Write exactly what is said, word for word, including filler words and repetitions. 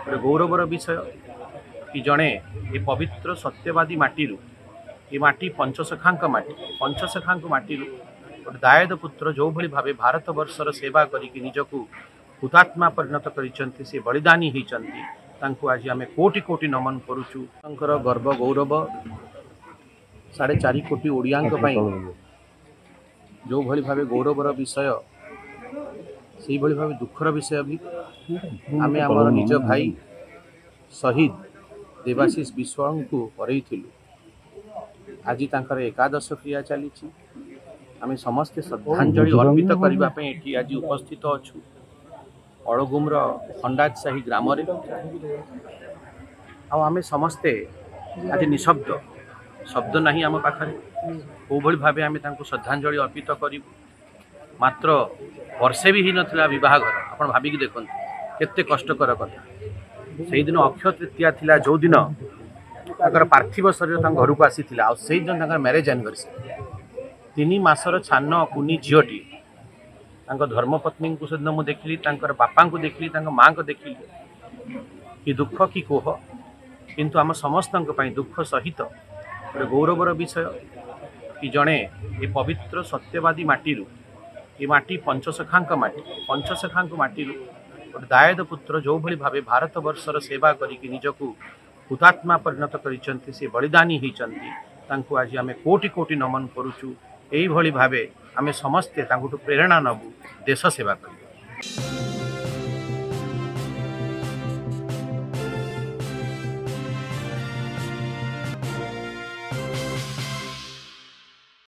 गोटे गौरवर विषय कि जड़े ये पवित्र सत्यवादी माटीरू ये माटी पंचसखांक माटी पंचसखांक माटीरू गोटे दायद पुत्र जो भली भावे भारत वर्षर सेवा करिक निजकू हुतात्मा परिणत कर से बलिदानी होती आज आम कोटि कोटि नमन करुचुर गर्व गौरव साढ़े चार कोटी ओडिया जो भली भावे गौरवर विषय से भली भावे दुखर विषय भी आम आमर निज भाई शहीद देवाशीष विश्वाल को हरइलु आज तांकर एकादश क्रिया चली आम समस्ते श्रद्धांजलि अर्पित करने ये आज उपस्थित अच्छु अड़गुम्र खंडात साही ग्राम आम समस्ते आज निशब्द शब्द नहीं आम पाखे कौ भाव आम श्रद्धांजलि अर्पित करूँ मात्र वर्षे भी ही नाला बहर आप भाविक देखते केते कष्टकर कथा से दिन अक्षय तृतीया थिला जो दिन पार्थिव शरीर घर को आसी से दिन मैरेज एनिवर्सरी तीन मासर छान कुनी झीटी धर्मपत्नी को सेदिन मुझे देखिली बापा को देखिली माँ को देखिली कि दुख कि कोह किंतु आम समस्त दुख सहित गोटे गौरवर विषय कि जड़े ये पवित्र सत्यवादी माटीरू ये माटी पंचसखांक माटी पंचसखांक माटीरू गोटे दायद पुत्र जो भली भावे भारत वर्षर सेवा करिक निजकू हुतात्मा परिणत कर से बलिदानी होती आज आम कोटि कोटि नमन करुचु यही भावे आम समस्ते प्रेरणा नबू देश सेवा कर।